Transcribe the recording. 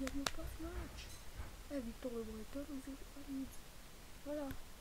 gagne pas ce match. Eh, Victor Le Breton, voilà.